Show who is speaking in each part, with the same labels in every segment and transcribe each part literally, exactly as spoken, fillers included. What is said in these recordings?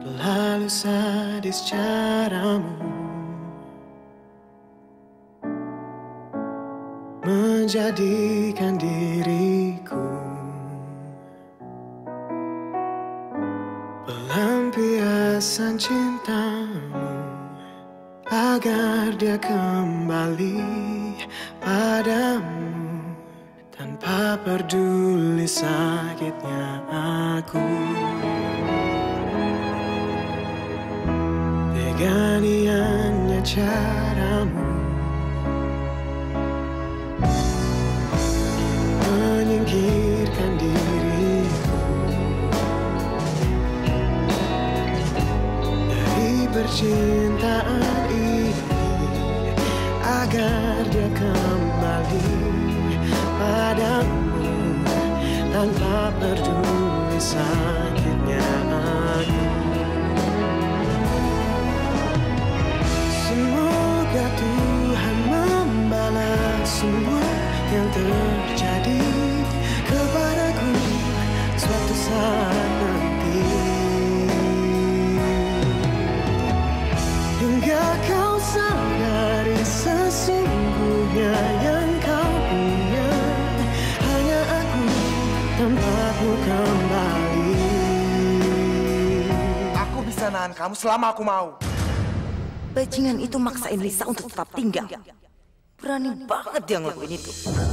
Speaker 1: Lalu sadis caramu menjadikan diriku pelampiasan cintamu, agar dia kembali padamu tanpa peduli sakitnya aku. Teganiannya caramu menyingkirkan diriku dari percintaan ini, agar dia kembali padamu tanpa peduli sakitnya aku. Semoga Tuhan membalas semua yang terjadi kepadaku suatu saat nanti, hingga kau sadari sesungguhnya yang kau punya hanya aku tanpaku kembali.
Speaker 2: Aku bisa nahan kamu selama aku mau.
Speaker 3: Bajingan itu maksain Lisa untuk tetap tinggal. Berani banget dia ngelakuin itu.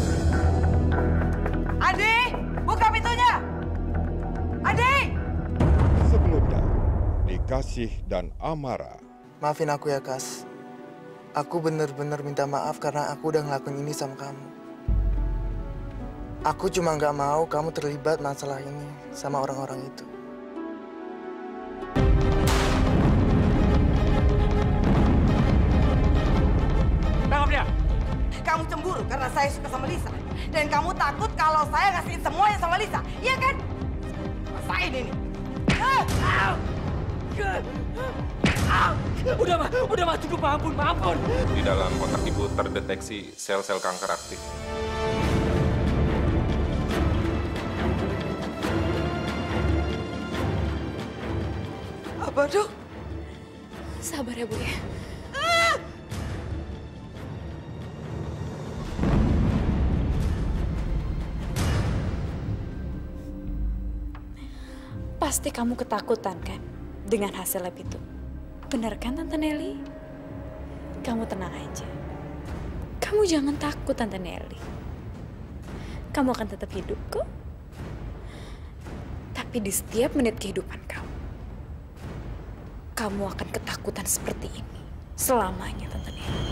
Speaker 4: Adi, buka pintunya. Adi!
Speaker 5: Sebelumnya, Dikasih dan Amara.
Speaker 2: Maafin aku ya, Kas. Aku bener-bener minta maaf karena aku udah ngelakuin ini sama kamu. Aku cuma nggak mau kamu terlibat masalah ini sama orang-orang itu.
Speaker 4: Tangkap dia! Kamu cemburu karena saya suka sama Lisa. Dan kamu takut kalau saya ngasihin semuanya sama Lisa. Iya kan? Rasain ini.
Speaker 6: Udah, Ma. Udah, Ma. Cukup, maafun, maafun.
Speaker 7: Di dalam otak ibu terdeteksi sel-sel kanker aktif.
Speaker 4: Apa, Dok?
Speaker 8: Sabar ya, Bu ya. Pasti kamu ketakutan kan dengan hasil lab itu? Benar kan, Tante Nelly? Kamu tenang aja. Kamu jangan takut, Tante Nelly. Kamu akan tetap hidup kok. Tapi di setiap menit kehidupan kamu, kamu akan ketakutan seperti ini selamanya, Tante Nelly.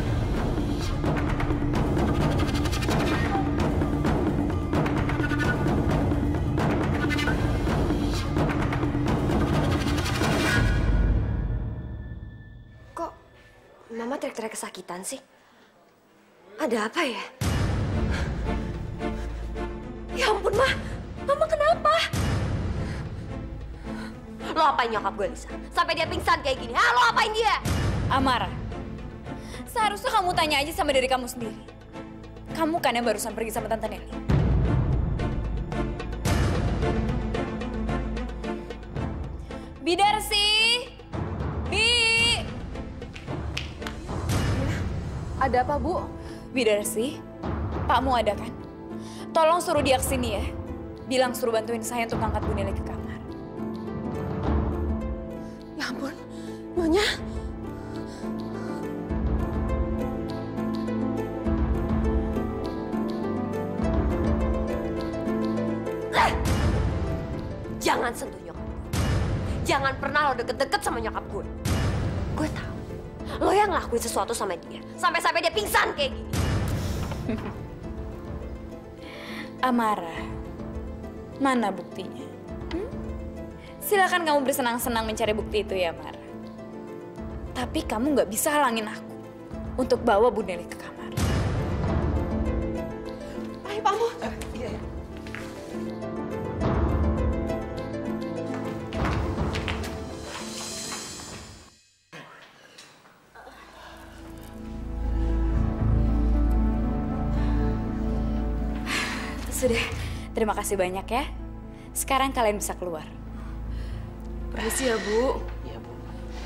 Speaker 9: Mama teriak-teriak kesakitan sih. Ada apa ya? Ya ampun, Ma. Mama kenapa? Lo apain nyokap gue, Lisa? Sampai dia pingsan kayak gini. Hah, lo apain dia?
Speaker 8: Amara, seharusnya kamu tanya aja sama diri kamu sendiri. Kamu kan yang barusan pergi sama Tante Nelly. Bidarsi! Bi!
Speaker 10: Ada apa, Bu?
Speaker 8: Bidarsi, Pakmu ada kan? Tolong suruh dia kesini ya. Bilang suruh bantuin saya untuk angkat Bu Nelly ke kamar.
Speaker 10: Ya ampun, Nyonya.
Speaker 9: Jangan sentuh nyokap gue. Jangan pernah lo deket-deket sama nyokap gue. Gue tahu. Lo yang ngelakuin sesuatu sama dia. Sampai-sampai dia pingsan kayak gini.
Speaker 8: Amara, mana buktinya? Hmm? Silakan kamu bersenang-senang mencari bukti itu ya, Amara. Tapi kamu nggak bisa halangin aku untuk bawa Bu Nelly ke kamar.
Speaker 10: Ayo, Pakmu.
Speaker 4: Uh, iya, iya.
Speaker 8: Sudah, terima kasih banyak ya. Sekarang kalian bisa keluar.
Speaker 10: Permisi ya, Bu.
Speaker 6: Iya, Bu.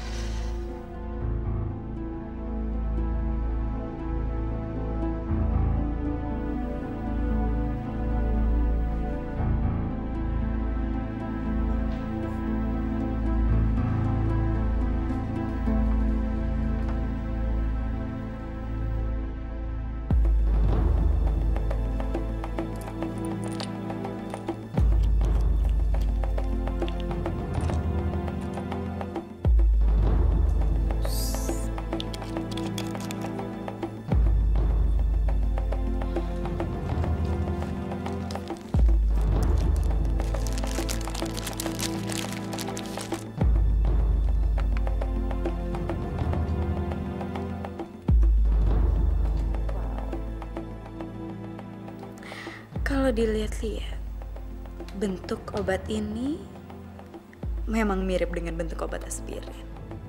Speaker 8: Kalau dilihat-lihat, bentuk obat ini memang mirip dengan bentuk obat aspirin.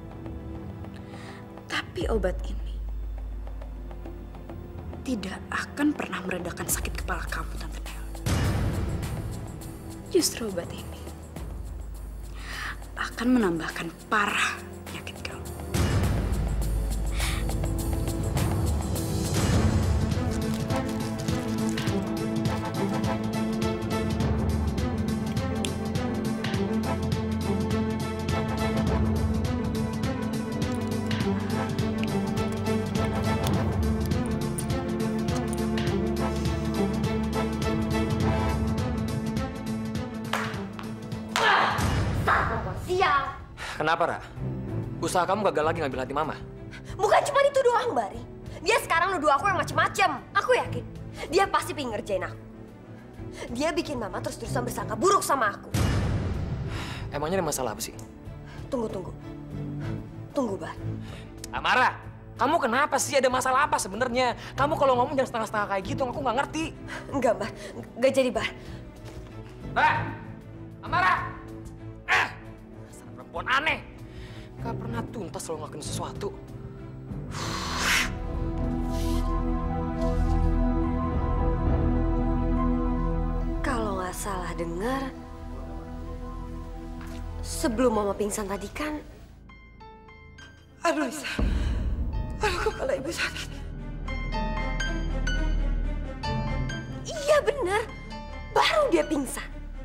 Speaker 8: Tapi obat ini tidak akan pernah meredakan sakit kepala kamu, Tante Nel. Justru obat ini akan menambahkan parah penyakit kamu.
Speaker 6: Kenapa, Ra? Usaha kamu gagal lagi ngambil hati Mama?
Speaker 9: Bukan cuma itu doang, Bari. Dia sekarang nuduh aku yang macem-macem. Aku yakin dia pasti pengen ngerjain aku. Dia bikin Mama terus-terusan bersangka buruk sama aku.
Speaker 6: Emangnya ada masalah apa sih?
Speaker 9: Tunggu, tunggu. Tunggu, Bar.
Speaker 6: Amara, kamu kenapa sih? Ada masalah apa sebenarnya? Kamu kalau ngomong jangan setengah-setengah kayak gitu, aku nggak ngerti.
Speaker 9: Enggak, Bar. Nggak jadi, Bar.
Speaker 6: Bar! Amara! Eh! Dasar perempuan aneh. Gak pernah tuntas lo ngelakuin sesuatu.
Speaker 9: Kalau nggak salah dengar, sebelum Mama pingsan tadi kan...
Speaker 4: Aduh, Lisa. Aduh, kepala ibu sakit.
Speaker 9: Iya bener, baru dia pingsan.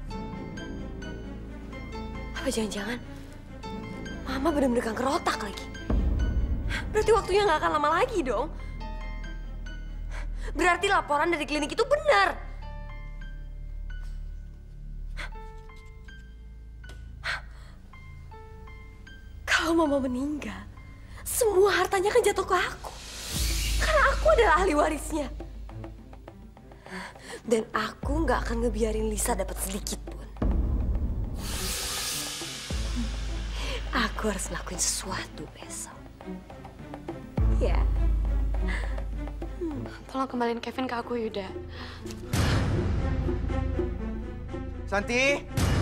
Speaker 9: Apa jangan-jangan Mama bener-bener kanker otak lagi? Berarti waktunya nggak akan lama lagi dong. Berarti laporan dari klinik itu benar. Kalau Mama meninggal, semua hartanya kan jatuh ke aku. Karena aku adalah ahli warisnya. Dan aku nggak akan ngebiarin Lisa dapat sedikit pun. Aku harus ngelakuin sesuatu besok. Ya.
Speaker 10: Hmm, tolong kembaliin Kevin ke aku, Yuda.
Speaker 2: Santi?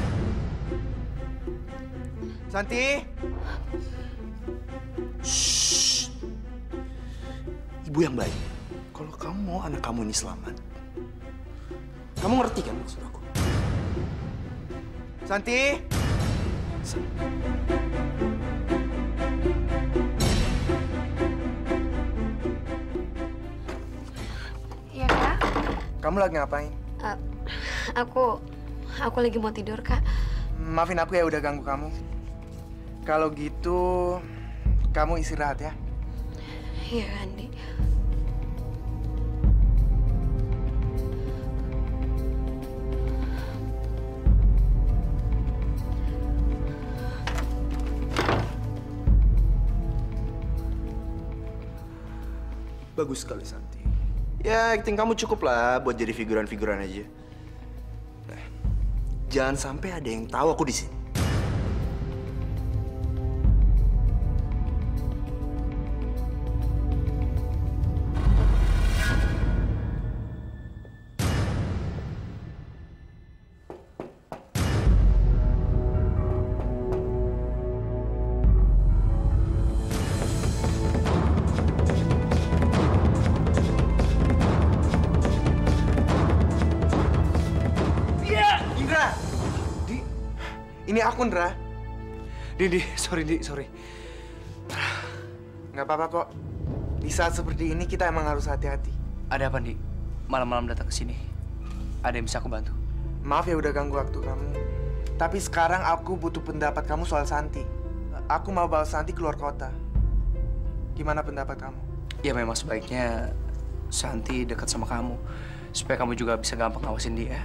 Speaker 2: Santi?
Speaker 11: Shh. Ibu yang baik, kalau kamu mau anak kamu ini selamat, kamu ngerti kan maksud aku?
Speaker 2: Santi?
Speaker 10: Iya, Kak?
Speaker 2: Kamu lagi ngapain?
Speaker 10: Uh, aku, aku lagi mau tidur, Kak.
Speaker 2: Maafin aku ya udah ganggu kamu. Kalau gitu, kamu istirahat ya.
Speaker 10: Iya, Andi.
Speaker 11: Bagus sekali, Santi. Ya, acting kamu cukup lah buat jadi figuran-figuran aja. Nah, jangan sampai ada yang tahu aku di sini.
Speaker 2: Ini aku, Ndra.
Speaker 11: Di, di, sorry, Di, sorry.
Speaker 2: Nggak apa-apa kok. Di saat seperti ini kita emang harus hati-hati.
Speaker 11: Ada apa, Di? Malam-malam datang ke sini. Ada yang bisa aku bantu?
Speaker 2: Maaf ya udah ganggu waktu kamu. Tapi sekarang aku butuh pendapat kamu soal Santi. Aku mau bawa Santi keluar kota. Gimana pendapat kamu?
Speaker 11: Ya memang sebaiknya Santi dekat sama kamu. Supaya kamu juga bisa gampang ngawasin dia.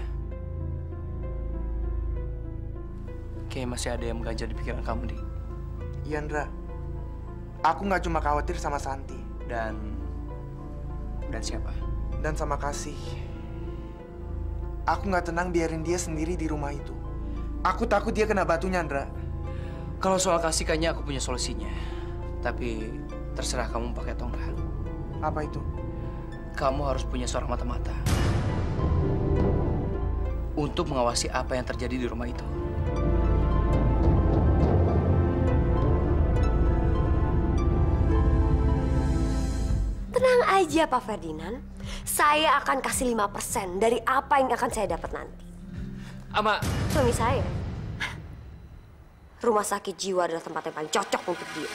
Speaker 11: Kayaknya masih ada yang mengganjal di pikiran kamu, Di.
Speaker 2: Iya, Ndra. Aku nggak cuma khawatir sama Santi.
Speaker 11: Dan... Dan siapa?
Speaker 2: Dan sama Kasih. Aku nggak tenang biarin dia sendiri di rumah itu. Aku takut dia kena batunya, Ndra.
Speaker 11: Kalau soal Kasih kayaknya aku punya solusinya. Tapi terserah kamu pakai atau enggak.
Speaker 2: Apa itu?
Speaker 11: Kamu harus punya seorang mata-mata. Untuk mengawasi apa yang terjadi di rumah itu.
Speaker 9: Tenang aja, Pak Ferdinand. Saya akan kasih lima persen dari apa yang akan saya dapat nanti.
Speaker 6: Ama.
Speaker 9: Suami saya. Rumah sakit jiwa adalah tempat yang paling cocok untuk dia.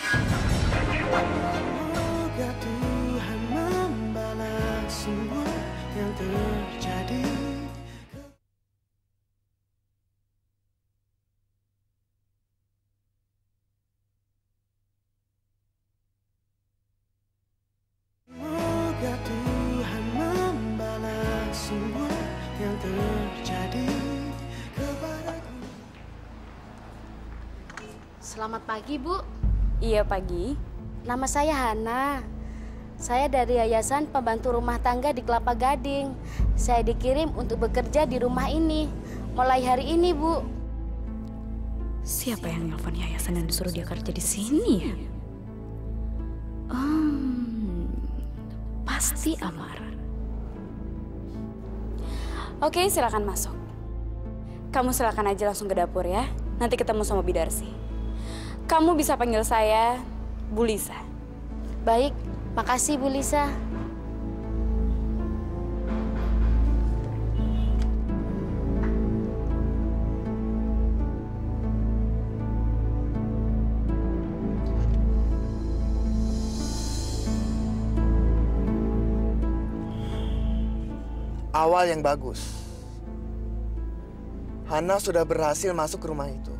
Speaker 1: Semoga Tuhan membalas semua yang terjadi. Semoga Tuhan membalas semua yang terjadi kepadaku.
Speaker 10: Selamat pagi, Bu.
Speaker 8: Iya, pagi.
Speaker 10: Nama saya Hana. Saya dari Yayasan Pembantu Rumah Tangga di Kelapa Gading. Saya dikirim untuk bekerja di rumah ini. Mulai hari ini, Bu.
Speaker 8: Siapa yang nelfon yayasan dan disuruh dia kerja di sini ya? Hmm, pasti Amara. Oke, silakan masuk. Kamu silakan aja langsung ke dapur ya. Nanti ketemu sama Bidarsi. Kamu bisa panggil saya Bu Lisa.
Speaker 10: Baik, makasih Bu Lisa.
Speaker 2: Awal yang bagus. Hana sudah berhasil masuk ke rumah itu.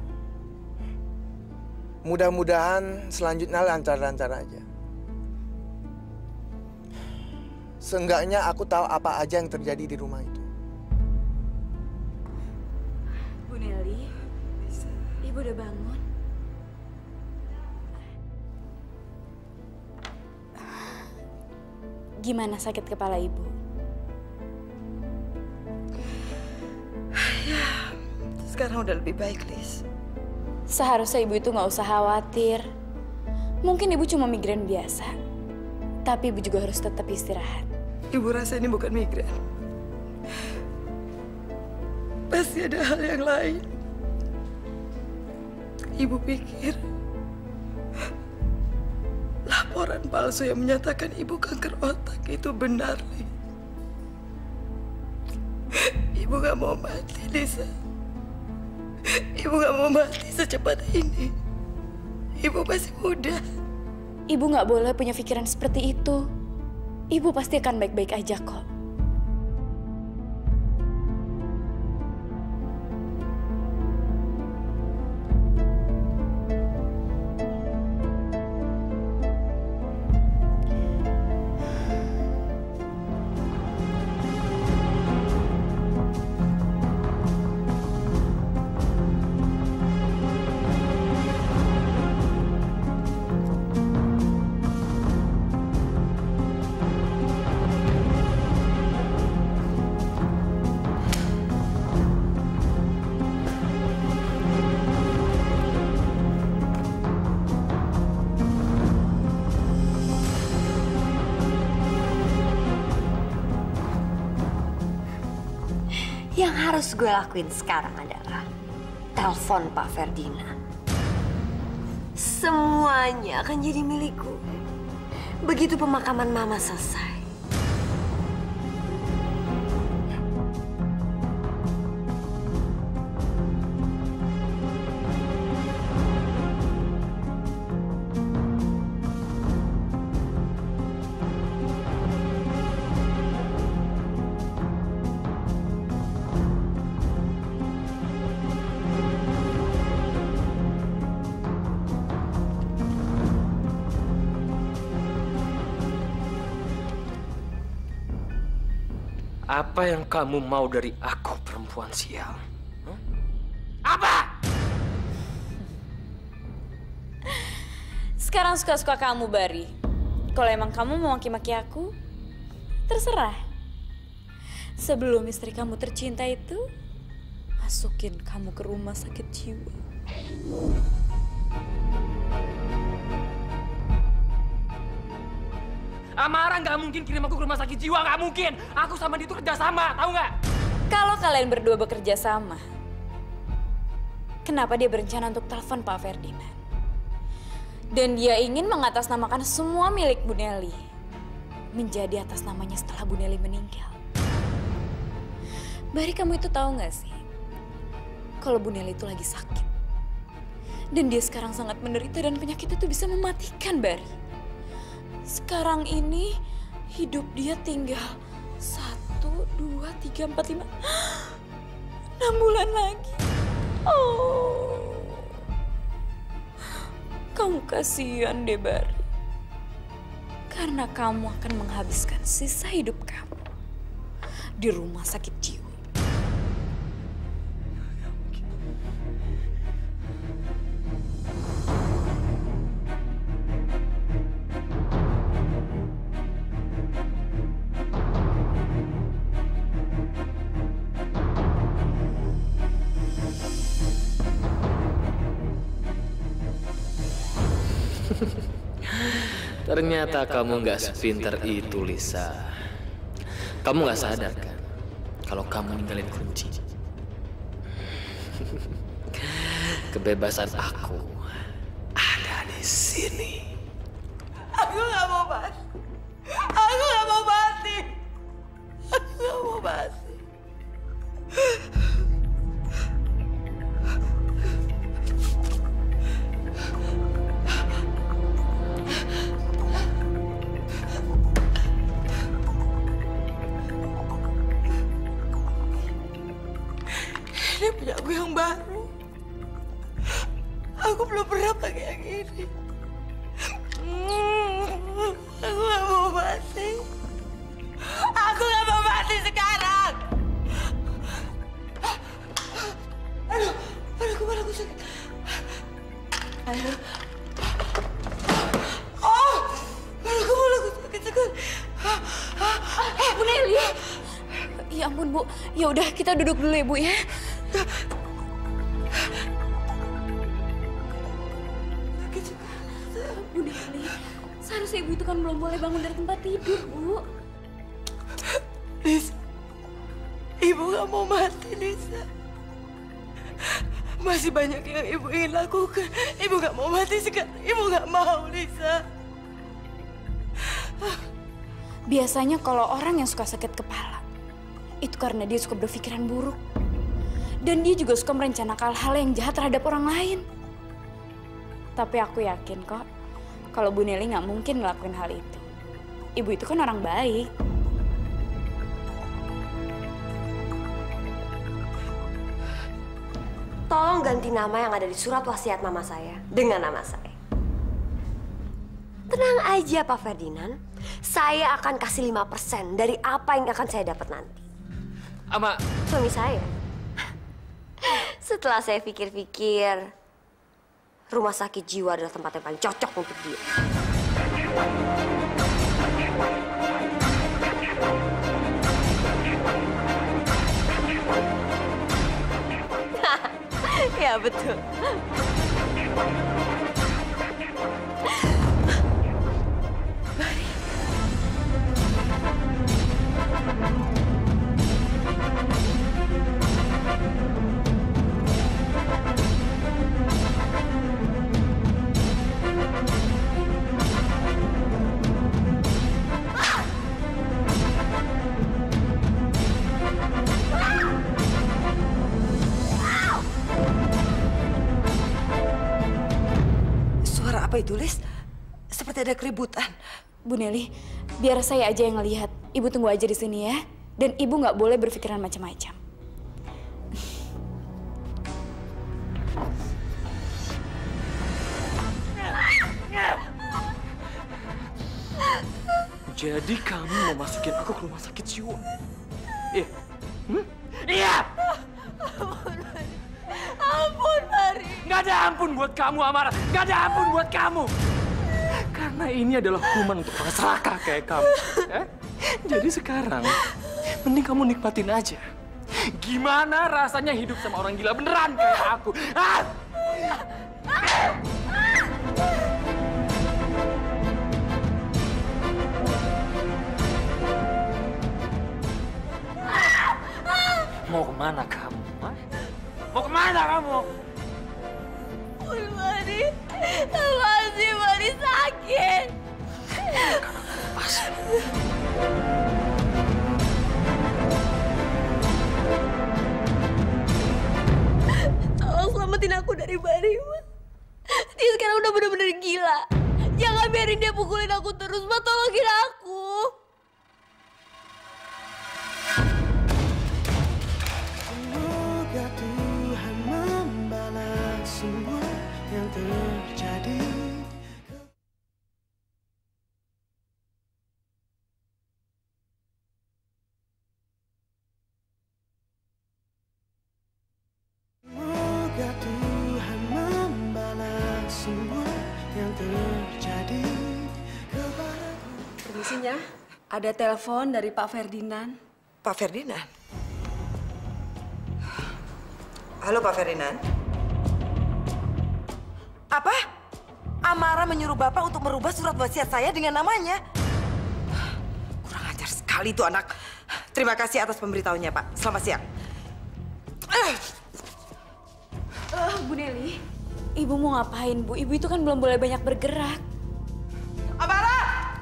Speaker 2: Mudah-mudahan selanjutnya lancar-lancar aja. Seenggaknya aku tahu apa aja yang terjadi di rumah itu.
Speaker 8: Bu Nelly, Ibu udah bangun? Gimana sakit kepala Ibu?
Speaker 4: Ya, sekarang udah lebih baik, Lis.
Speaker 8: Seharusnya Ibu itu nggak usah khawatir. Mungkin Ibu cuma migrain biasa. Tapi Ibu juga harus tetap istirahat.
Speaker 4: Ibu rasa ini bukan migrain. Pasti ada hal yang lain. Ibu pikir laporan palsu yang menyatakan Ibu kanker otak itu benar, Lis. Ibu gak mau mati, Lisa. Ibu gak mau mati secepat ini. Ibu masih muda.
Speaker 8: Ibu nggak boleh punya pikiran seperti itu. Ibu pasti akan baik-baik aja kok.
Speaker 9: Yang harus gue lakuin sekarang adalah telepon Pak Ferdinand. Semuanya akan jadi milik gue. Begitu pemakaman Mama selesai.
Speaker 6: Apa yang kamu mau dari aku, perempuan sial? Huh? Apa?
Speaker 8: Sekarang suka-suka kamu, Bari. Kalau emang kamu mau maki-maki aku, terserah. Sebelum istri kamu tercinta itu, masukin kamu ke rumah sakit jiwa.
Speaker 6: Amara nggak mungkin kirim aku ke rumah sakit jiwa, nggak mungkin. Aku sama dia itu kerja sama, tahu nggak?
Speaker 8: Kalau kalian berdua bekerja sama, kenapa dia berencana untuk telepon Pak Ferdinand? Dan dia ingin mengatasnamakan semua milik Bu Nelly menjadi atas namanya setelah Bu Nelly meninggal. Bari, kamu itu tahu nggak sih kalau Bu Nelly itu lagi sakit dan dia sekarang sangat menderita dan penyakit itu bisa mematikan, Bari. Sekarang ini hidup dia tinggal satu, dua, tiga, empat, lima, enam bulan lagi. Oh, kamu kasihan deh, Bari. Karena kamu akan menghabiskan sisa hidup kamu di rumah sakit jiwa.
Speaker 6: Ternyata kamu nggak sepintar itu, Lisa. Kamu nggak sadar kan kalau kamu ninggalin kunci. Kebebasan aku ada di sini.
Speaker 4: Aku nggak mau mati. Aku nggak mau mati. Aku nggak mau mati. Ini punya aku yang baru. Aku belum pernah pakai yang ini. Hmm, aku gak mau mati. Aku gak mau mati sekarang. Aduh, aduh, kemana aku sakit. Aduh. Oh, aduh, kemana aku sakit sekali.
Speaker 8: Bu Nelly. Ya ampun, Bu. Ya udah, kita duduk dulu ya, Bu ya. Bu Nelly, seharusnya Ibu itu kan belum boleh bangun dari tempat tidur, Bu.
Speaker 4: Lisa, Ibu gak mau mati, Lisa. Masih banyak yang Ibu ingin lakukan. Ibu gak mau mati sekarang. Ibu gak mau, Lisa.
Speaker 8: Biasanya kalau orang yang suka sakit kepala, itu karena dia suka berpikiran buruk. Dan dia juga suka merencanakan hal yang jahat terhadap orang lain. Tapi aku yakin kok, kalau Bu Nelly nggak mungkin ngelakuin hal itu. Ibu itu kan orang baik.
Speaker 9: Tolong ganti nama yang ada di surat wasiat mama saya dengan nama saya. Tenang aja, Pak Ferdinand. Saya akan kasih lima persen dari apa yang akan saya dapat nanti.
Speaker 6: Ama,
Speaker 9: suami saya. Setelah saya pikir-pikir, rumah sakit jiwa adalah tempat yang paling cocok untuk dia. Ya, betul.
Speaker 4: Bari. Suara apa itu, Lis? Seperti ada keributan.
Speaker 8: Bu Nelly, biar saya aja yang ngelihat. Ibu tunggu aja di sini ya. Dan Ibu nggak boleh berpikiran macam-macam.
Speaker 6: jadi kamu mau masukin aku ke rumah sakit jiwa? Iya. Hmm? Iya.
Speaker 9: Ampun, Bari. Ampun, Bari.
Speaker 6: Nggak ada ampun buat kamu, Amara. Nggak ada ampun buat kamu. Karena ini adalah hukuman untuk orang serakah kayak kamu. Eh? Jadi sekarang, mending kamu nikmatin aja. Gimana rasanya hidup sama orang gila beneran kayak aku? Ah! Mau kemana kamu? Hah? Mau kemana kamu?
Speaker 9: Ampun, Bari. Masih, Bari sakit.
Speaker 6: Pas.
Speaker 9: Tolong selamatin aku dari Bari, Ma. Dia sekarang udah bener-bener gila. Jangan biarin dia pukulin aku terus, Ma. Tolongin aku.
Speaker 1: Semoga Tuhan membalas semua yang terjadi. Semoga Tuhan membalas semua yang terjadi kepadaku.
Speaker 4: Permisinya, ada telepon dari Pak Ferdinand.
Speaker 12: Pak Ferdinand? Halo Pak Ferdinand.
Speaker 4: Apa? Amara menyuruh Bapak untuk merubah surat wasiat saya dengan namanya. Kurang ajar sekali itu anak. Terima kasih atas pemberitahunya, Pak. Selamat siang.
Speaker 8: Uh, Bu Nelly, Ibu mau ngapain, Bu? Ibu itu kan belum boleh banyak bergerak.
Speaker 4: Amara!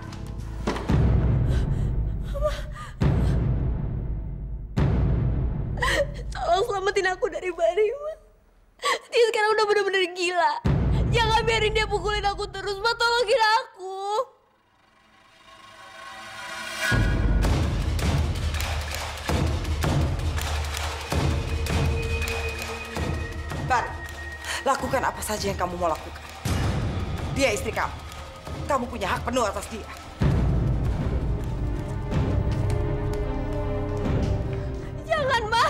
Speaker 9: Tolong selamatin aku dari Bari, Ma. Dia sekarang udah bener-bener gila. Jangan biarin dia pukulin aku terus, Ma. Tolongin aku.
Speaker 4: Bar, lakukan apa saja yang kamu mau lakukan. Dia istri kamu. Kamu punya hak penuh atas dia.
Speaker 9: Jangan, Ma.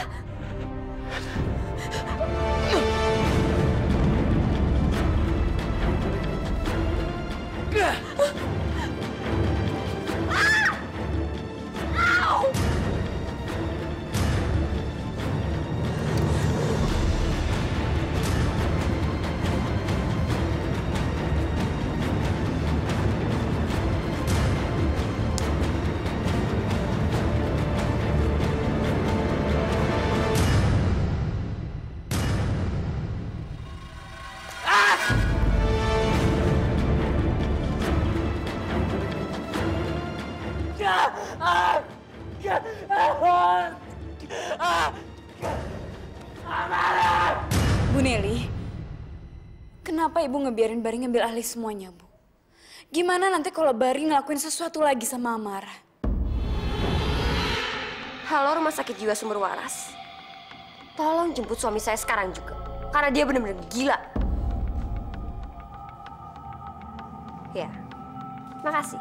Speaker 8: Bu Nelly, kenapa Ibu ngebiarin Bari ngambil alih semuanya, Bu? Gimana nanti kalau Bari ngelakuin sesuatu lagi sama Amara?
Speaker 9: Halo, Rumah Sakit Jiwa Sumber Waras. Tolong jemput suami saya sekarang juga. Karena dia benar-benar gila. Ya, makasih.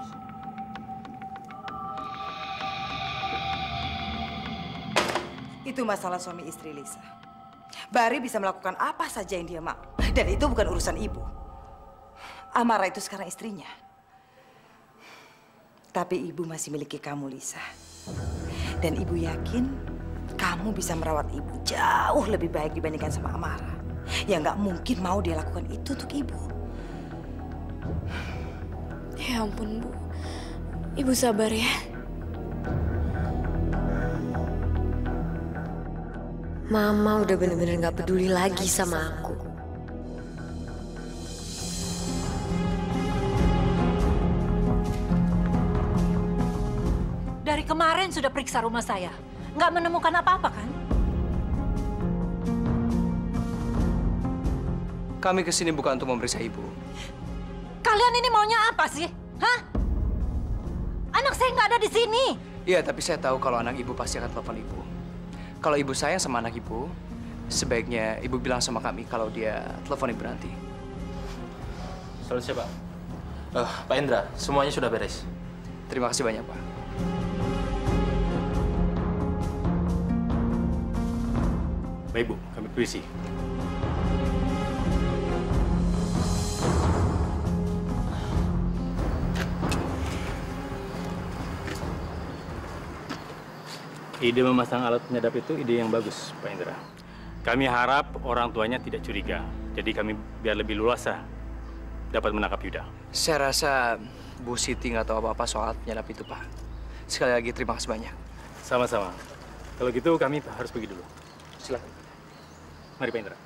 Speaker 4: Itu masalah suami istri, Lisa. Bari bisa melakukan apa saja yang dia mau. Dan itu bukan urusan ibu. Amara itu sekarang istrinya. Tapi ibu masih miliki kamu, Lisa. Dan ibu yakin kamu bisa merawat ibu jauh lebih baik dibandingkan sama Amara. Ya nggak mungkin mau dia lakukan itu untuk ibu.
Speaker 8: Ya ampun, Bu. Ibu sabar ya.
Speaker 9: Mama udah bener-bener gak peduli lagi sama aku.
Speaker 13: Dari kemarin sudah periksa rumah saya. Nggak menemukan apa-apa kan?
Speaker 11: Kami kesini bukan untuk memeriksa ibu.
Speaker 13: Kalian ini maunya apa sih? Hah? Anak saya nggak ada di sini.
Speaker 11: Iya, tapi saya tahu kalau anak ibu pasti akan telepon ibu. Kalau ibu sayang sama anak ibu, sebaiknya ibu bilang sama kami kalau dia telepon ibu nanti.
Speaker 14: Selesai, Pak. Uh, Pak Indra, semuanya sudah beres.
Speaker 11: Terima kasih banyak, Pak.
Speaker 15: Baik, Bu. Kami permisi. Ide memasang alat penyadap itu ide yang bagus, Pak Indra. Kami harap orang tuanya tidak curiga. Jadi kami biar lebih luasa dapat menangkap Yuda.
Speaker 16: Saya rasa Bu Siti nggak tahu apa-apa soal penyadap itu, Pak. Sekali lagi terima kasih banyak.
Speaker 15: Sama-sama. Kalau gitu kami harus pergi dulu. Silakan. Mari, Pak Indra.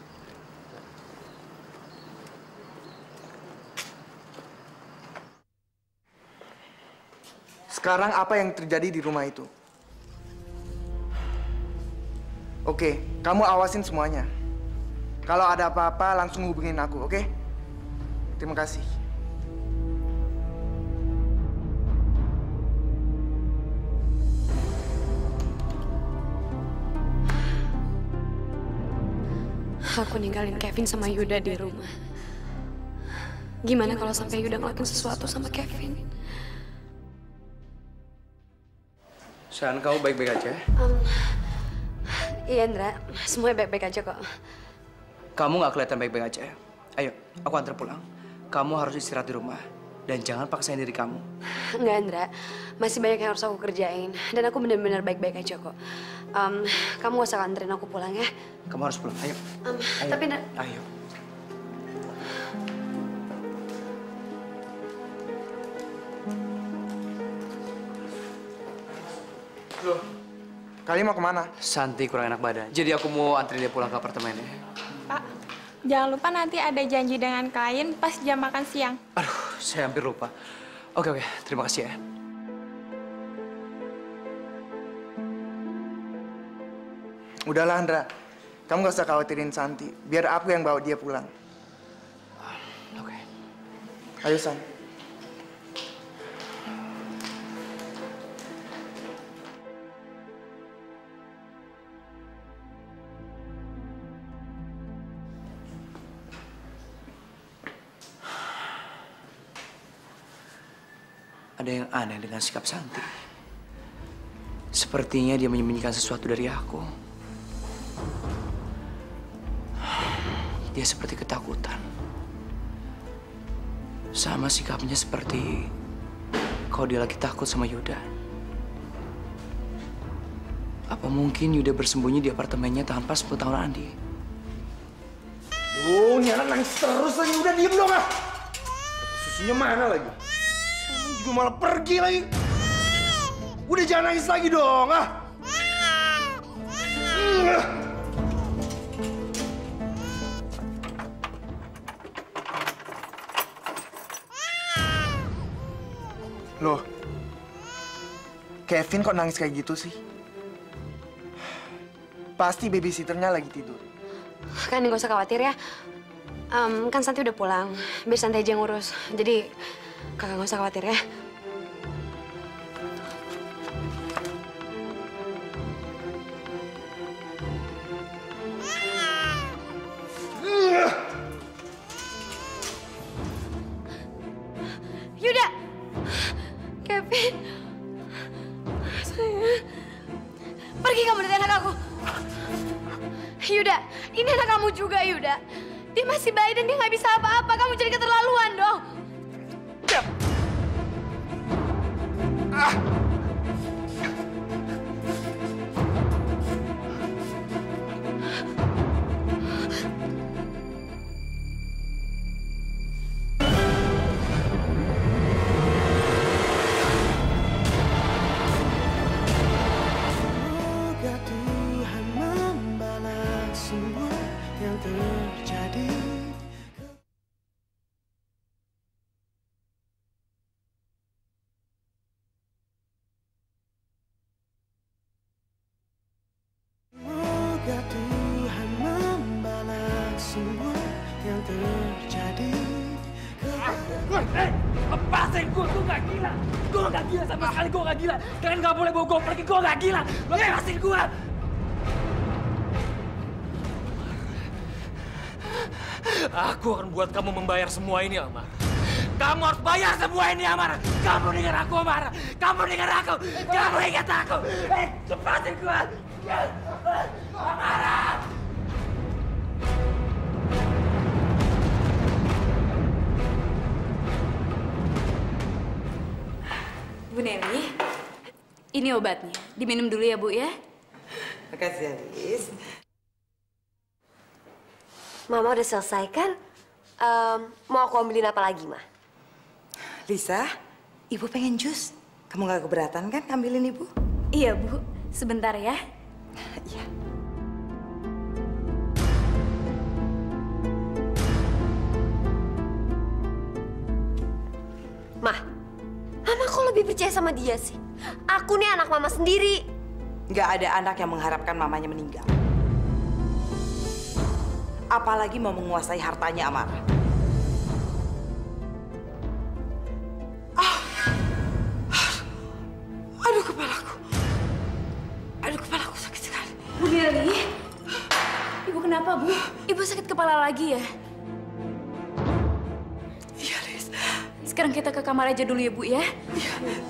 Speaker 2: Sekarang apa yang terjadi di rumah itu? Oke, kamu awasin semuanya. Kalau ada apa-apa, langsung hubungin aku, oke? Terima kasih.
Speaker 17: Aku ninggalin Kevin sama Yuda di rumah. Gimana kalau sampai Yuda ngelakuin sesuatu sama Kevin?
Speaker 16: Sayang, kamu baik-baik aja?
Speaker 17: Um, iya, Indra. Semuanya baik-baik aja kok.
Speaker 16: Kamu nggak kelihatan baik-baik aja. Ayo, aku antar pulang. Kamu harus istirahat di rumah. Dan jangan paksain diri kamu.
Speaker 17: Enggak, Indra. Masih banyak yang harus aku kerjain. Dan aku benar-benar baik-baik aja kok. Um, kamu gak usah anterin aku pulang ya.
Speaker 16: Kamu harus pulang, ayo.
Speaker 17: Um,
Speaker 16: ayo.
Speaker 17: Tapi, Indra...
Speaker 16: Ayo.
Speaker 2: Loh, kalian mau kemana?
Speaker 16: Santi kurang enak badan. Jadi aku mau anterin dia pulang ke apartemennya.
Speaker 18: Pak, jangan lupa nanti ada janji dengan klien pas jam makan siang.
Speaker 16: Aduh, saya hampir lupa. Oke, oke. Terima kasih ya.
Speaker 2: Udahlah, Andra. Kamu gak usah khawatirin Santi. Biar aku yang bawa dia pulang.
Speaker 16: Oke.
Speaker 2: Ayo, San.
Speaker 16: Ada yang aneh dengan sikap Santi. Sepertinya dia menyembunyikan sesuatu dari aku. Dia seperti ketakutan. Sama sikapnya seperti kalau dia lagi takut sama Yuda. Apa mungkin Yuda bersembunyi di apartemennya tanpa sepengetahuan Andi?
Speaker 2: Oh, ini anak nangis terus lagi. Udah diem dong, ah. Susunya mana lagi? Kamu juga malah pergi lagi. Udah jangan nangis lagi dong, ah. Loh, Kevin kok nangis kayak gitu sih? Pasti babysitternya lagi tidur.
Speaker 17: Kan nggak usah khawatir ya. Um, kan Santi udah pulang. Biar Santi aja ngurus. Jadi kakak nggak usah khawatir ya. Yuda! Kevin! Sayang. Pergi kamu dari anak aku. Yuda, ini anak kamu juga, Yuda. Dia masih bayi dan dia nggak bisa apa-apa. Kamu jadi keterlaluan dong.
Speaker 2: Ah!
Speaker 1: Semoga Tuhan membalas semua yang terjadi. Semoga Tuhan membalas semua yang terjadi.
Speaker 6: Eh, lepasin gue, gue gak gila. Gue gak gila sama sekali, gue gak gila. Kalian gak boleh bawa gue pergi, gue gak gila. Lepasin gue. Aku akan buat kamu membayar semua ini, Amar. Kamu harus bayar semua ini, Amar. Kamu dengar aku, Amar. Kamu dengar aku. Kamu ingat aku. Eh, lepasin gue. Amar.
Speaker 8: Ini obatnya. Diminum dulu ya, Bu ya.
Speaker 12: Makasih, Alis.
Speaker 9: Mama udah selesai kan? Um, mau aku ambilin apa lagi, Ma?
Speaker 4: Lisa, Ibu pengen jus. Kamu gak keberatan kan ambilin Ibu?
Speaker 8: Iya, Bu. Sebentar ya.
Speaker 4: Iya.
Speaker 9: Mah, Mama kok lebih percaya sama dia sih? Aku nih anak Mama sendiri.
Speaker 4: Gak ada anak yang mengharapkan mamanya meninggal. Apalagi mau menguasai hartanya Amara. Ah. Aduh, kepalaku. Aduh, kepalaku sakit sekali.
Speaker 8: Bu Deli, Ibu kenapa, Bu? Ibu sakit kepala lagi ya?
Speaker 4: Iya, Lis.
Speaker 8: Sekarang kita ke kamar aja dulu ya, Bu ya?
Speaker 4: Iya.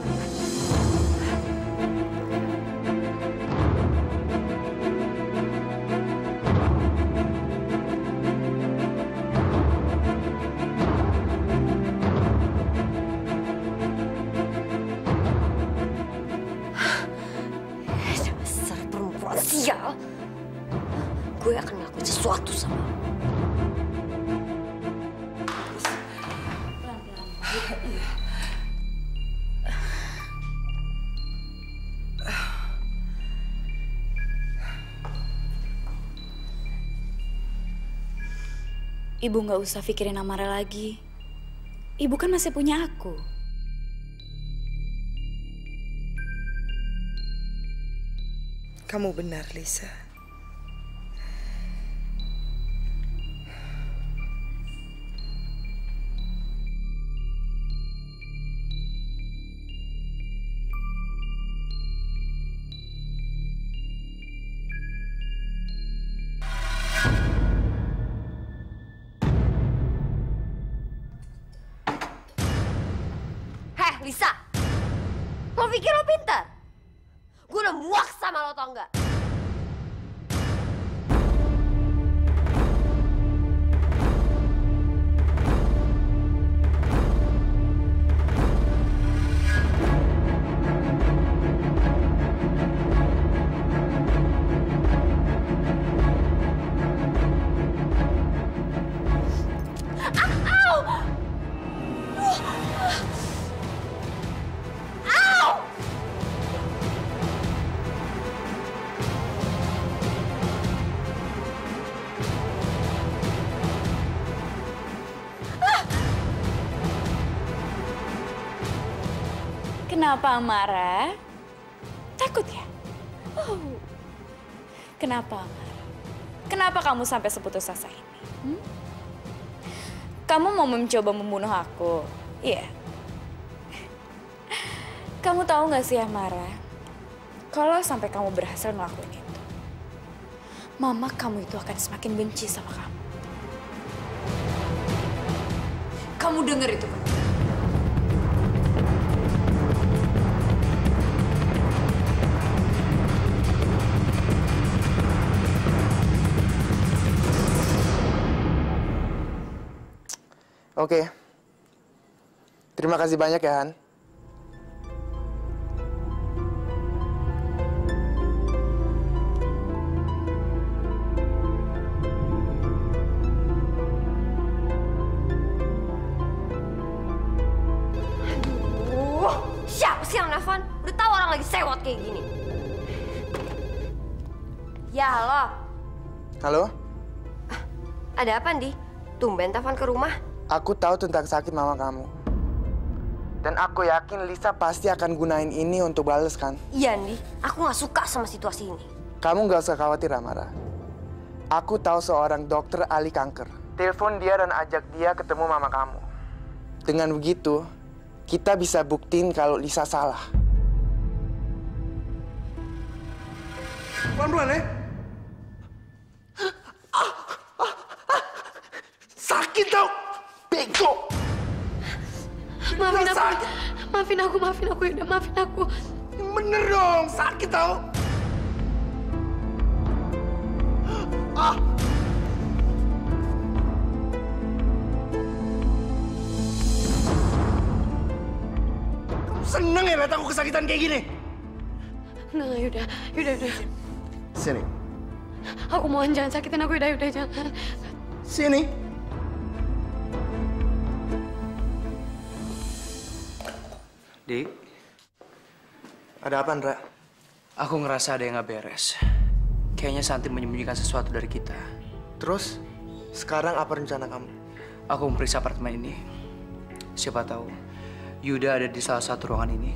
Speaker 9: Dasar perempuan sial. Gue akan ngelakuin sesuatu sama lo.
Speaker 8: Ibu nggak usah pikirin Amara lagi. Ibu kan masih punya aku.
Speaker 4: Kamu benar, Lisa.
Speaker 9: Heh, Lisa. Lo pikir lo pintar? Gue udah muak sama lo, tau nggak?
Speaker 8: Kenapa Amara? Takut ya? Oh. Kenapa Amara? Kenapa kamu sampai seputus asa ini? Hmm? Kamu mau mencoba membunuh aku? Iya. Kamu tahu nggak sih Amara? Kalau sampai kamu berhasil ngelakuin itu, mama kamu itu akan semakin benci sama kamu. Kamu denger itu kan?
Speaker 2: Oke. Terima kasih banyak ya, Han.
Speaker 9: Aduh, siapa sih yang nelfon? Udah tahu orang lagi sewot kayak gini. Ya, halo.
Speaker 2: Halo?
Speaker 9: Ada apa, Ndi? Tumben telepon ke rumah.
Speaker 2: Aku tahu tentang sakit mama kamu. Dan aku yakin Lisa pasti akan gunain ini untuk bales kan?
Speaker 9: Iya, Ndi. Aku nggak suka sama situasi ini.
Speaker 2: Kamu nggak usah khawatir, Amara. Aku tahu seorang dokter ahli kanker. Telepon dia dan ajak dia ketemu mama kamu. Dengan begitu, kita bisa buktiin kalau Lisa salah.
Speaker 11: Pelan-pelan ya. Sakit tau. Bego.
Speaker 17: Maafin aku. Maafin aku, maafin aku, Yuda. Maafin aku.
Speaker 11: Bener dong, sakit tau. Ah. Kamu seneng ya lihat aku kesakitan kayak gini?
Speaker 17: Enggak, enggak, Yuda. Yuda, Yuda.
Speaker 11: Sini.
Speaker 17: Aku mohon jangan sakitin aku, Yuda, Yuda, jangan.
Speaker 11: Sini.
Speaker 16: Dik.
Speaker 2: Ada apa, Ndra?
Speaker 16: Aku ngerasa ada yang nggak beres. Kayaknya Santi menyembunyikan sesuatu dari kita.
Speaker 2: Terus, sekarang apa rencana kamu?
Speaker 16: Aku memeriksa apartemen ini. Siapa tahu, Yuda ada di salah satu ruangan ini.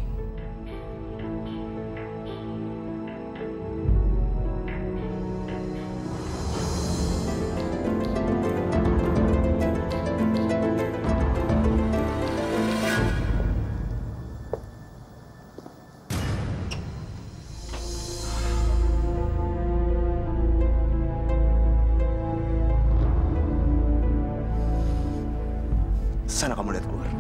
Speaker 11: Sana kamu lihat keluar.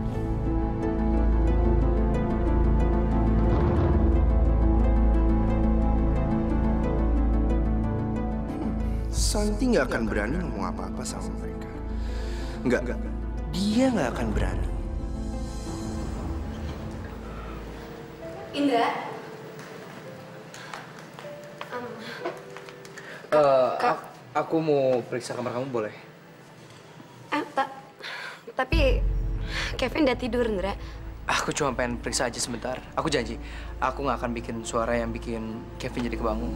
Speaker 11: Santi nggak akan berani ngomong apa-apa sama mereka. Nggak, nggak. Dia nggak akan berani.
Speaker 17: Indra.
Speaker 16: Um, uh, aku, aku mau periksa kamar kamu, boleh?
Speaker 17: Eh, tak. Tapi Kevin udah tidur, Indra.
Speaker 16: Aku cuma pengen periksa aja sebentar. Aku janji, aku nggak akan bikin suara yang bikin Kevin jadi kebangun.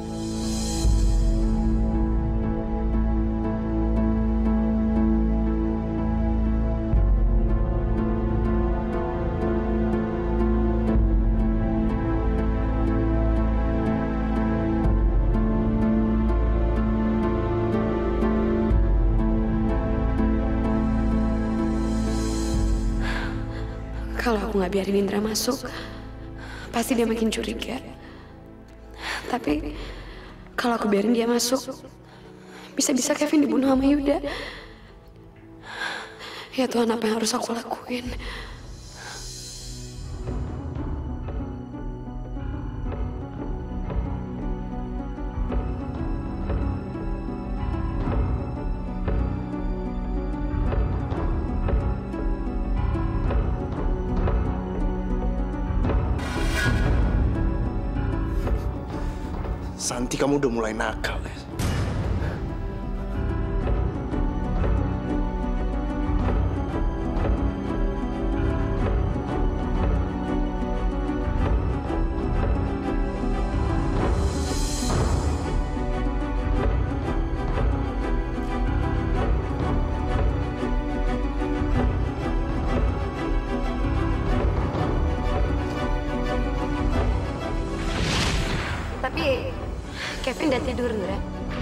Speaker 17: Kalau aku nggak biarin Indra masuk, pasti dia makin curiga. Tapi kalau aku biarin dia masuk, bisa-bisa Kevin dibunuh sama Yuda. Ya Tuhan, apa yang harus aku lakuin?
Speaker 11: Santi, kamu udah mulai nakal ya.
Speaker 17: Tapi Kevin udah tidur, Indra.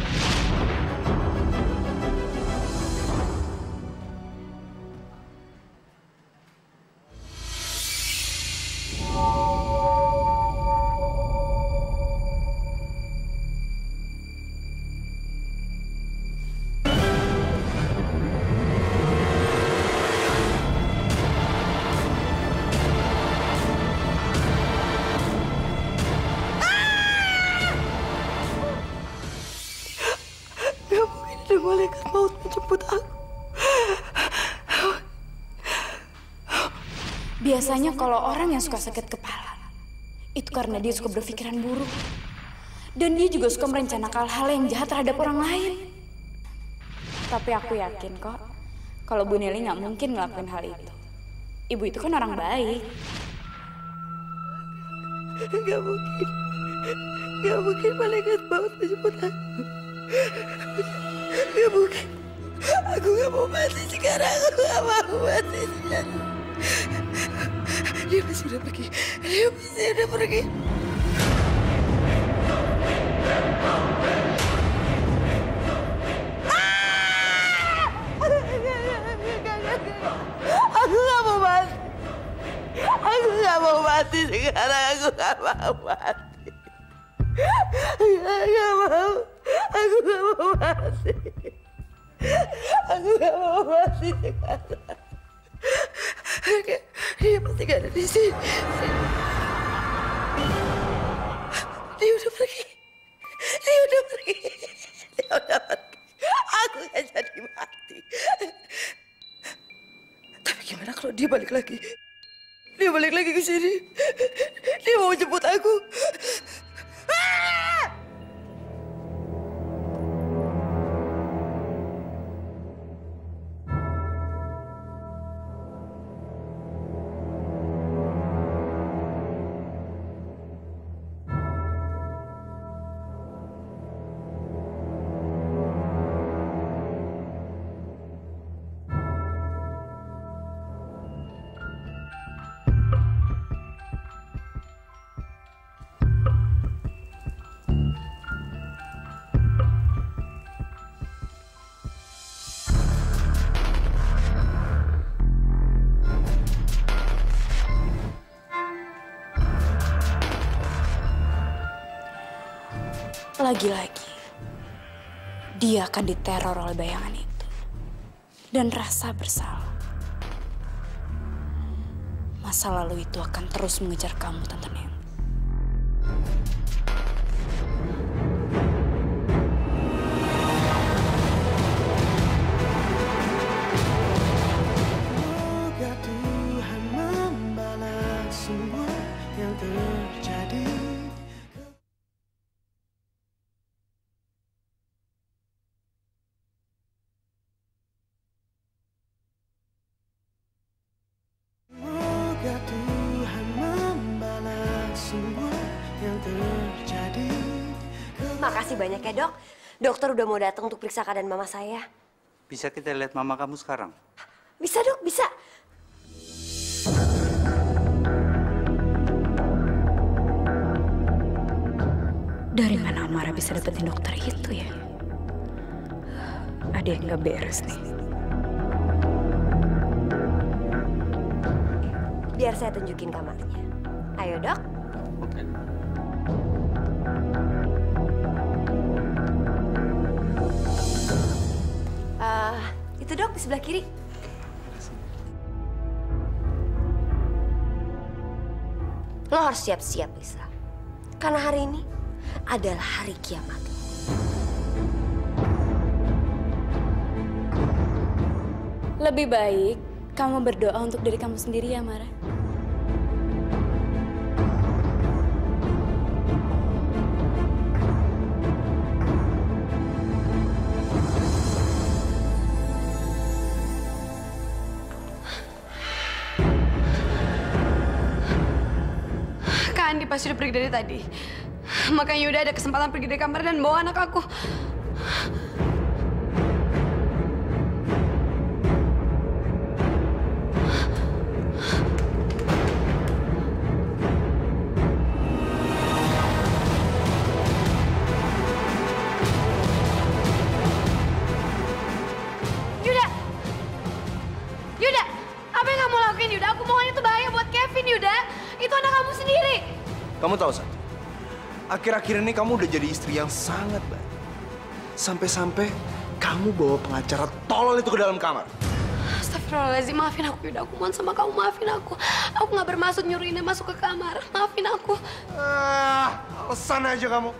Speaker 17: Malaikat maut menjemput aku.
Speaker 8: Biasanya kalau orang yang suka sakit kepala, itu karena dia suka berpikiran buruk. Dan dia juga suka merencanakan hal yang jahat terhadap orang lain. Tapi aku yakin kok, kalau Bu Nelly nggak mungkin ngelakuin hal itu. Ibu itu kan orang baik.
Speaker 17: Gak mungkin. Gak mungkin malaikat maut menjemput aku. Gak mungkin. Aku gak mau mati sekarang. Aku gak mau mati sekarang. Dia pasti udah pergi. Dia pasti udah pergi. Aku gak mau mati. Aku gak mau mati sekarang. Aku gak mau mati. Aku gak mau. Aku gak mau mati. Aku gak mau mati sekarang. Dia pasti gak ada di sini. Dia udah pergi. Dia udah pergi. Dia udah pergi. Aku gak jadi mati. Tapi gimana kalau dia balik lagi? Dia balik lagi ke sini. Dia mau jemput aku.
Speaker 8: Lagi-lagi, dia akan diteror oleh bayangan itu. Dan rasa bersalah. Masa lalu itu akan terus mengejar kamu, Tante Nem.
Speaker 1: Semoga Tuhan membalas semua yang terjadi. Semoga Tuhan membalas semua yang terjadi.
Speaker 9: Makasih banyak ya, Dok. Dokter udah mau datang untuk periksa keadaan mama saya.
Speaker 19: Bisa kita lihat mama kamu sekarang?
Speaker 9: Bisa, Dok, bisa.
Speaker 8: Dari mana Amara bisa dapetin dokter itu ya? Ada yang gak beres nih.
Speaker 9: Biar saya tunjukin kamarnya. Ayo, Dok.
Speaker 19: Oke.
Speaker 9: Uh, itu, Dok, di sebelah kiri. Lo harus siap-siap, Lisa. Karena hari ini adalah hari kiamat.
Speaker 8: Lebih baik kamu berdoa untuk diri kamu sendiri ya, Mara.
Speaker 20: Kak Andi pasti udah pergi dari tadi. Makanya udah ada kesempatan pergi dari kamar dan bawa anak aku. Yuda! Yuda! Apa yang kamu lakuin, Yuda? Aku mohon itu bahaya buat Kevin, Yuda. Itu anak kamu sendiri.
Speaker 11: Kamu tahu, Santi? Akhir-akhir ini kamu udah jadi istri yang sangat baik. Sampai-sampai kamu bawa pengacara tolol itu ke dalam kamar.
Speaker 20: Astagfirullahaladzim, maafin aku, Yuda. Aku mohon sama kamu, maafin aku. Aku nggak bermaksud nyuruh Ina masuk ke kamar. Maafin aku.
Speaker 11: Ah, alasan aja kamu.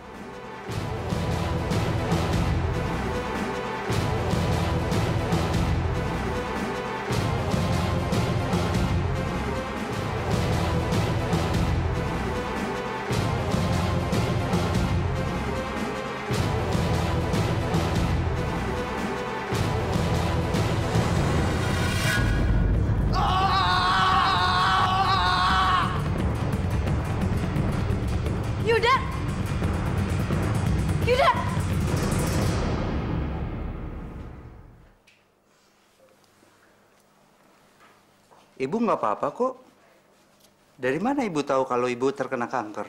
Speaker 20: Yuda! Yuda!
Speaker 19: Ibu nggak apa-apa kok. Dari mana ibu tahu kalau ibu terkena kanker?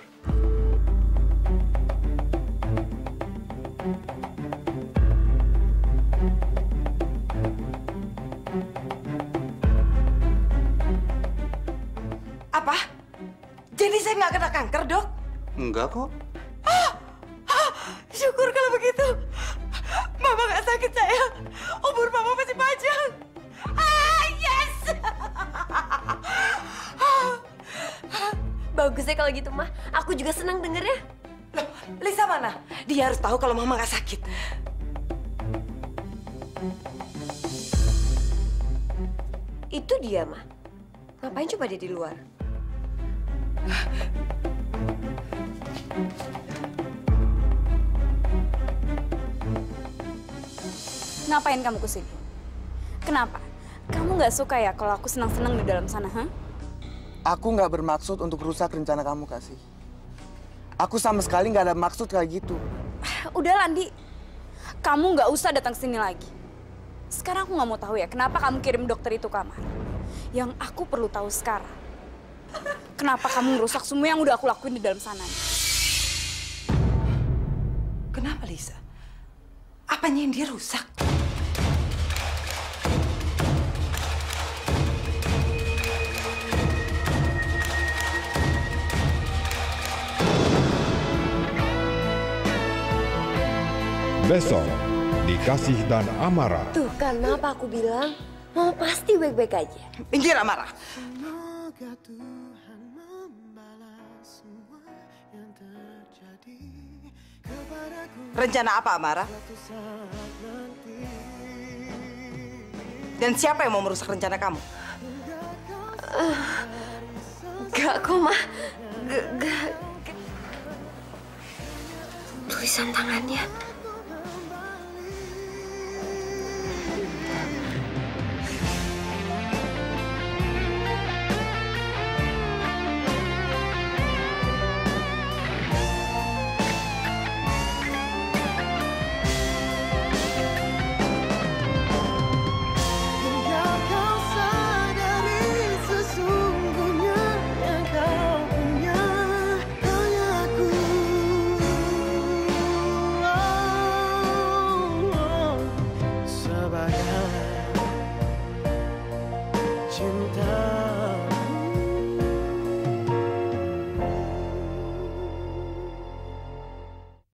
Speaker 4: Apa? Jadi saya nggak kena kanker, Dok?
Speaker 19: Enggak kok.
Speaker 4: Syukur kalau begitu. Mama nggak sakit, sayang. Umur Mama masih panjang. Ah, yes!
Speaker 9: Bagus ya kalau gitu, Mah. Aku juga senang dengernya.
Speaker 4: Loh, Lisa mana? Dia harus tahu kalau Mama nggak sakit.
Speaker 9: Itu dia, Mah. Ngapain coba dia di luar?
Speaker 8: Ngapain kamu kesini? Kenapa? Kamu nggak suka ya kalau aku senang-senang di dalam sana, ha?
Speaker 2: Aku nggak bermaksud untuk rusak rencana kamu, Kasih. Aku sama sekali nggak ada maksud kayak gitu.
Speaker 8: Udah, Landi. Kamu nggak usah datang sini lagi. Sekarang aku nggak mau tahu ya, kenapa kamu kirim dokter itu ke kamar. Yang aku perlu tahu sekarang, kenapa kamu merusak semua yang udah aku lakuin di dalam sana?
Speaker 4: Kenapa, Lisa? Apanya yang dia rusak?
Speaker 5: Besok, di Kasih dan Amarah.
Speaker 9: Tuh kan, apa aku bilang? Mama pasti baik-baik aja.
Speaker 4: Minggir, Amarah.
Speaker 1: Semoga Tuhan membalas semua yang terjadi kepadaku.
Speaker 4: Rencana apa, Amarah? Dan siapa yang mau merusak rencana kamu?
Speaker 9: Uh, gak kok, Ma. Gak, gak. Tulisan tangannya.